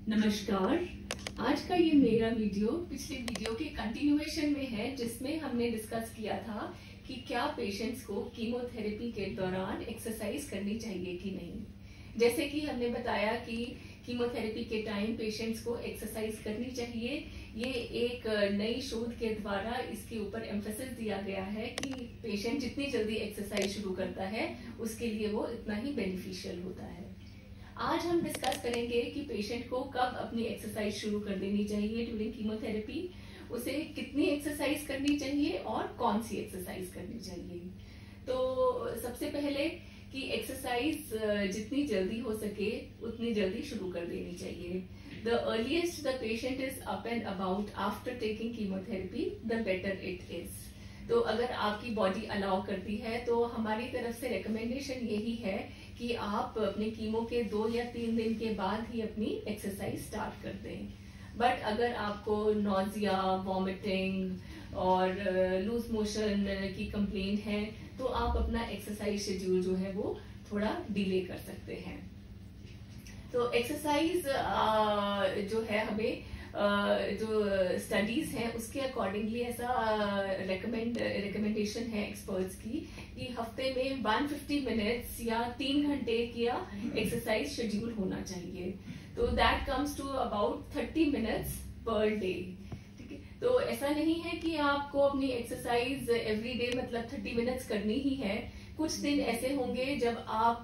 नमस्कार। आज का ये मेरा वीडियो पिछले वीडियो के कंटिन्यूएशन में है, जिसमें हमने डिस्कस किया था कि क्या पेशेंट्स को कीमोथेरेपी के दौरान एक्सरसाइज करनी चाहिए कि नहीं। जैसे कि हमने बताया कि कीमोथेरेपी के टाइम पेशेंट्स को एक्सरसाइज करनी चाहिए। ये एक नई शोध के द्वारा इसके ऊपर एम्फेसिस दिया गया है कि पेशेंट जितनी जल्दी एक्सरसाइज शुरू करता है उसके लिए वो इतना ही बेनिफिशियल होता है। आज हम डिस्कस करेंगे कि पेशेंट को कब अपनी एक्सरसाइज शुरू कर देनी चाहिए ड्यूरिंग कीमोथेरेपी, उसे कितनी एक्सरसाइज करनी चाहिए और कौन सी एक्सरसाइज करनी चाहिए। तो सबसे पहले कि एक्सरसाइज जितनी जल्दी हो सके उतनी जल्दी शुरू कर देनी चाहिए। The earliest the patient is up and about after taking chemotherapy the better it is. तो अगर आपकी बॉडी अलाउ करती है तो हमारी तरफ से रिकमेंडेशन यही है कि आप अपने कीमो के 2 या 3 दिन के बाद ही अपनी एक्सरसाइज स्टार्ट कर दें। बट अगर आपको नॉजिया, वॉमिटिंग और लूज मोशन की कंप्लेंट है तो आप अपना एक्सरसाइज शेड्यूल जो है वो थोड़ा डिले कर सकते हैं। तो एक्सरसाइज जो है हमें जो स्टडीज हैं उसके अकॉर्डिंगली ऐसा रिकमेंडेशन है एक्सपर्ट्स की कि हफ्ते में 150 मिनट्स या 3 घंटे का एक्सरसाइज शेड्यूल होना चाहिए। तो that comes to about 30 minutes per day. ठीक है, तो ऐसा नहीं है कि आपको अपनी एक्सरसाइज एवरी डे मतलब 30 मिनट्स करनी ही है। कुछ दिन ऐसे होंगे जब आप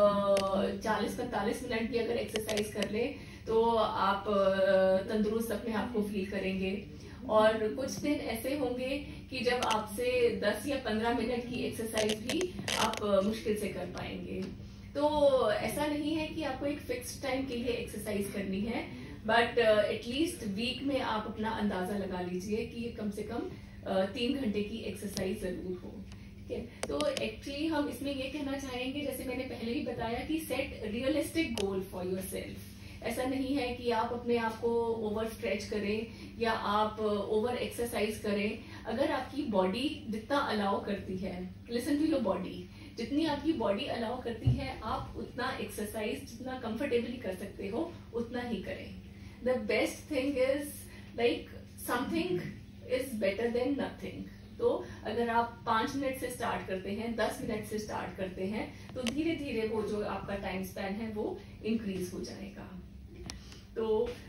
40-45 मिनट भी अगर एक्सरसाइज कर ले तो आप तंदुरुस्त अपने आप को फील करेंगे, और कुछ दिन ऐसे होंगे कि जब आपसे 10 या 15 मिनट की एक्सरसाइज भी आप मुश्किल से कर पाएंगे। तो ऐसा नहीं है कि आपको एक फिक्स्ड टाइम के लिए एक्सरसाइज करनी है, बट एटलीस्ट वीक में आप अपना अंदाजा लगा लीजिए कि कम से कम 3 घंटे की एक्सरसाइज जरूर हो। ठीक है, तो एक्चुअली हम इसमें ये कहना चाहेंगे, जैसे मैंने पहले ही बताया, कि set realistic goal for yourself. ऐसा नहीं है कि आप अपने आप को ओवर स्ट्रेच करें या आप ओवर एक्सरसाइज करें। अगर आपकी बॉडी जितना अलाउ करती है, लिसन टू योर बॉडी, जितनी आपकी बॉडी अलाउ करती है आप उतना एक्सरसाइज जितना कंफर्टेबली कर सकते हो उतना ही करें। The best thing is like something is better than nothing. तो अगर आप 5 मिनट से स्टार्ट करते हैं, 10 मिनट से स्टार्ट करते हैं, तो धीरे धीरे वो जो आपका टाइम स्पैन है वो इंक्रीज हो जाएगा। तो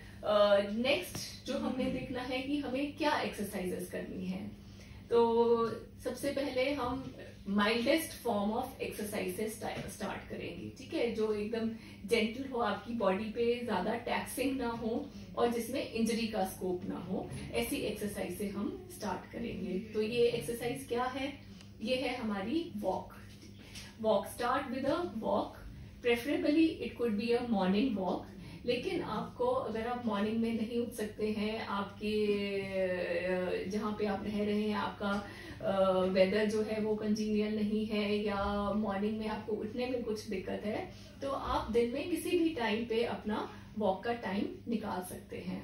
नेक्स्ट जो हमने देखना है कि हमें क्या एक्सरसाइजेस करनी है। तो सबसे पहले हम माइल्डेस्ट फॉर्म ऑफ एक्सरसाइज से स्टार्ट करेंगे। ठीक है, जो एकदम जेंटल हो, आपकी बॉडी पे ज्यादा टैक्सिंग ना हो और जिसमें इंजरी का स्कोप ना हो, ऐसी एक्सरसाइज से हम स्टार्ट करेंगे। तो ये एक्सरसाइज क्या है? ये है हमारी walk. Start with a walk, preferably it could be a morning walk. लेकिन आपको, अगर आप मॉर्निंग में नहीं उठ सकते हैं, आपके जहाँ पे आप रह रहे हैं आपका वेदर जो है वो कंजीनियल नहीं है, या मॉर्निंग में आपको उठने में कुछ दिक्कत है, तो आप दिन में किसी भी टाइम पे अपना वॉक का टाइम निकाल सकते हैं।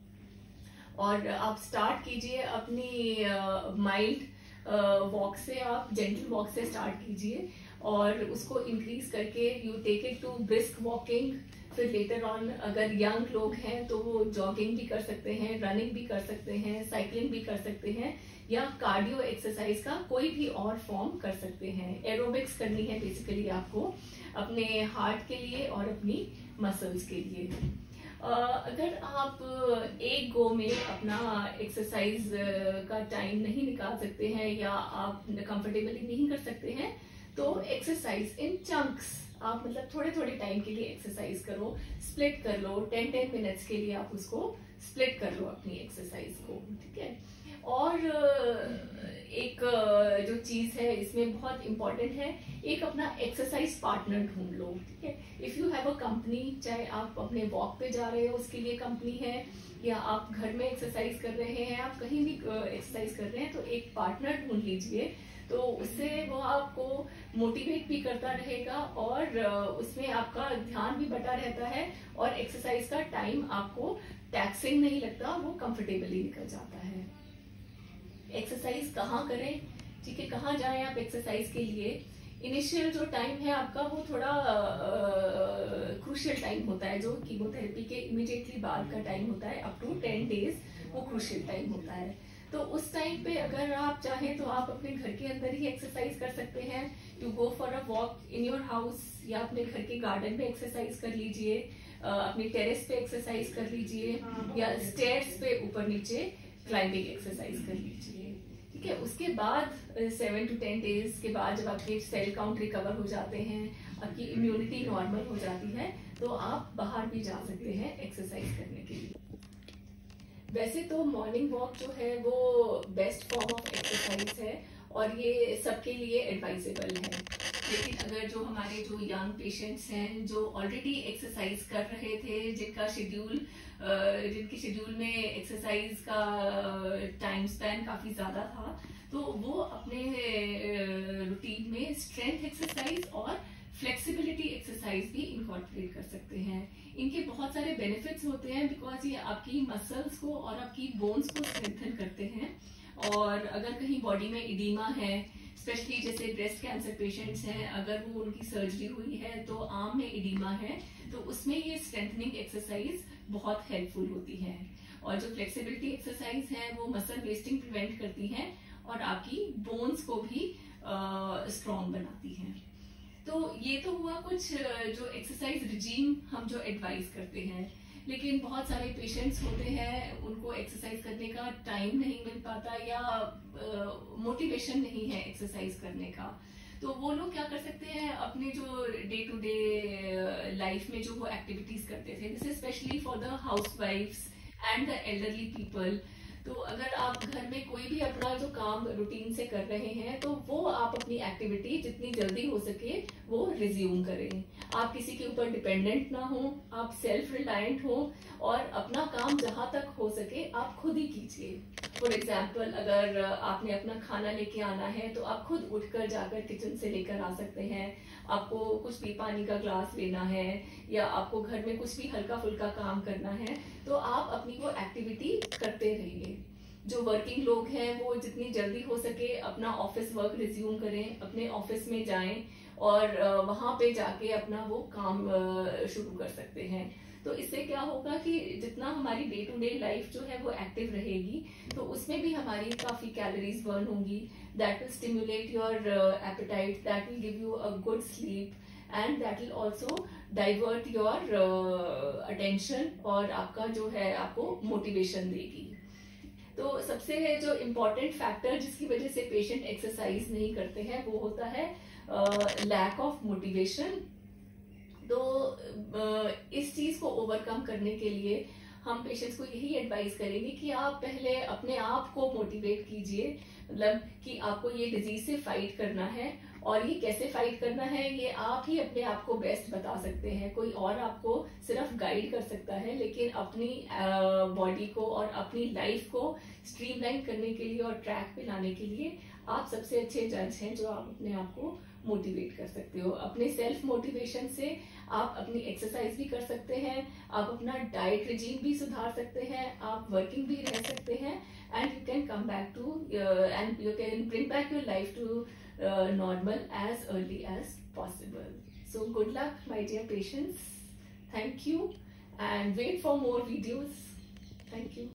और आप स्टार्ट कीजिए अपनी माइल्ड वॉक से, आप जेंटल वॉक से स्टार्ट कीजिए और उसको इंक्रीज करके you take it to brisk walking. फिर लेटर ऑन अगर यंग लोग हैं तो वो जॉगिंग भी कर सकते हैं, रनिंग भी कर सकते हैं, साइकिलिंग भी कर सकते हैं, या कार्डियो एक्सरसाइज का कोई भी और फॉर्म कर सकते हैं। एरोबिक्स करनी है बेसिकली आपको अपने हार्ट के लिए और अपनी मसल्स के लिए। अगर आप एक गो में अपना एक्सरसाइज का टाइम नहीं निकाल सकते हैं या आप कंफर्टेबली नहीं कर सकते हैं, तो एक्सरसाइज इन चंक्स, आप मतलब थोड़े थोड़े टाइम के लिए एक्सरसाइज करो, स्प्लिट कर लो। 10-10 मिनट्स के लिए आप उसको स्प्लिट कर लो अपनी एक्सरसाइज को। ठीक है, और एक जो चीज है इसमें बहुत इंपॉर्टेंट है, एक अपना एक्सरसाइज पार्टनर ढूंढ लो। ठीक है, if you have a company, चाहे आप अपने वॉक पे जा रहे हो उसके लिए कंपनी है, या आप घर में एक्सरसाइज कर रहे हैं, आप कहीं भी एक्सरसाइज कर रहे हैं, तो एक पार्टनर ढूंढ लीजिए। तो उससे वो आपको मोटिवेट भी करता रहेगा और उसमें आपका ध्यान भी बटा रहता है, और एक्सरसाइज का टाइम आपको टैक्सिंग नहीं लगता, वो कंफर्टेबली निकल जाता है। एक्सरसाइज कहाँ करें? ठीक है, कहाँ जाएं आप एक्सरसाइज के लिए? इनिशियल जो टाइम है आपका वो थोड़ा क्रूशियल टाइम होता है, जो कीमोथेरेपी के इमीडिएटली बाद का टाइम होता है, अप टू 10 डेज वो क्रूशियल टाइम होता है। तो उस टाइम पे अगर आप चाहें तो आप अपने घर के अंदर ही एक्सरसाइज कर सकते हैं। To go for a walk in your house, या अपने घर के गार्डन में एक्सरसाइज कर लीजिए, अपने टेरेस पे एक्सरसाइज कर लीजिए, या स्टेयर्स पे ऊपर नीचे क्लाइंबिंग एक्सरसाइज कर लीजिए। ठीक है, उसके बाद 7 to 10 डेज के बाद जब आपके सेल काउंट रिकवर हो जाते हैं, आपकी इम्यूनिटी नॉर्मल हो जाती है, तो आप बाहर भी जा सकते हैं एक्सरसाइज करने के लिए। वैसे तो मॉर्निंग वॉक जो है वो बेस्ट फॉर्म ऑफ एक्सरसाइज है और ये सबके लिए एडवाइजेबल है। लेकिन अगर जो हमारे जो यंग पेशेंट्स हैं जो ऑलरेडी एक्सरसाइज कर रहे थे, जिनके शेड्यूल में एक्सरसाइज का टाइम स्पैन काफी ज्यादा था, तो वो अपने रूटीन में स्ट्रेंथ एक्सरसाइज और फ्लेक्सिबिलिटी एक्सरसाइज भी इनकॉर्पोरेट कर सकते हैं। इनके बहुत सारे बेनिफिट्स होते हैं, बिकॉज ये आपकी मसल्स को और आपकी बोन्स को स्ट्रेंथन करते हैं। और अगर कहीं बॉडी में इडीमा है, स्पेशली जैसे ब्रेस्ट कैंसर पेशेंट्स हैं, अगर वो उनकी सर्जरी हुई है तो आर्म में इडीमा है, तो उसमें ये स्ट्रेंथनिंग एक्सरसाइज बहुत हेल्पफुल होती है। और जो फ्लेक्सिबिलिटी एक्सरसाइज है वो मसल वेस्टिंग प्रिवेंट करती है और आपकी बोन्स को भी स्ट्रॉन्ग बनाती है। तो ये तो हुआ कुछ जो एक्सरसाइज रिजीम हम जो एडवाइस करते हैं। लेकिन बहुत सारे पेशेंट्स होते हैं, उनको एक्सरसाइज करने का टाइम नहीं मिल पाता या मोटिवेशन नहीं है एक्सरसाइज करने का। तो वो लोग क्या कर सकते हैं, अपने जो डे टू डे लाइफ में जो वो एक्टिविटीज करते थे, दिस स्पेशली फॉर द हाउसवाइफ्स एंड द एल्डरली पीपल। तो अगर आप घर में कोई भी अपना जो काम रूटीन से कर रहे हैं, तो वो आप अपनी एक्टिविटी जितनी जल्दी हो सके वो रिज्यूम करें। आप किसी के ऊपर डिपेंडेंट ना हो, आप सेल्फ रिलायंट हो और अपना काम जहां तक हो सके आप खुद ही कीजिए। फॉर एग्जाम्पल, अगर आपने अपना खाना लेके आना है तो आप खुद उठकर जाकर किचन से लेकर आ सकते हैं। आपको कुछ भी पानी का ग्लास लेना है या आपको घर में कुछ भी हल्का फुल्का काम करना है, तो आप अपनी वो एक्टिविटी करते रहिए। जो वर्किंग लोग हैं वो जितनी जल्दी हो सके अपना ऑफिस वर्क रिज्यूम करें, अपने ऑफिस में जाएं और वहां पे जाके अपना वो काम शुरू कर सकते हैं। तो इससे क्या होगा कि जितना हमारी डे टू डे लाइफ जो है वो एक्टिव रहेगी, तो उसमें भी हमारी काफी कैलोरीज बर्न होंगी। That will stimulate your appetite, that will give you a good sleep, and that will also divert your attention और आपका जो है आपको मोटिवेशन देगी। तो सबसे जो इम्पोर्टेंट फैक्टर जिसकी वजह से पेशेंट एक्सरसाइज नहीं करते हैं वो होता है लैक ऑफ मोटिवेशन। तो इस चीज को ओवरकम करने के लिए हम पेशेंट्स को यही एडवाइस करेंगे कि आप पहले अपने आप को मोटिवेट कीजिए, मतलब कि आपको ये डिजीज से फाइट करना है। और ये कैसे फाइट करना है ये आप ही अपने आप को बेस्ट बता सकते हैं, कोई और आपको सिर्फ गाइड कर सकता है। लेकिन अपनी बॉडी को और अपनी लाइफ को स्ट्रीमलाइन करने के लिए और ट्रैक पे लाने के लिए आप सबसे अच्छे जज हैं जो आप अपने आप को मोटिवेट कर सकते हो। अपने सेल्फ मोटिवेशन से आप अपनी एक्सरसाइज भी कर सकते हैं, आप अपना डाइट रिजीम भी सुधार सकते हैं, आप वर्किंग भी रह सकते हैं, and you can come back to and you can bring back your life to normal as early as possible. So good luck, my dear patients. Thank you, and wait for more videos. Thank you.